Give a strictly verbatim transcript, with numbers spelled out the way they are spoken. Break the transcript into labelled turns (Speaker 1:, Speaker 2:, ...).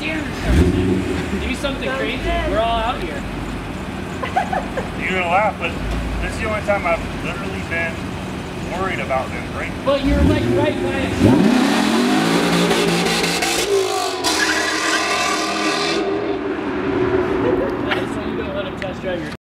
Speaker 1: steering something. Do something
Speaker 2: Sounds
Speaker 1: crazy.
Speaker 2: good.
Speaker 1: We're all out here.
Speaker 3: You're gonna laugh, but this is the only time I've literally been worried about them breaking.
Speaker 1: But you're like right by it.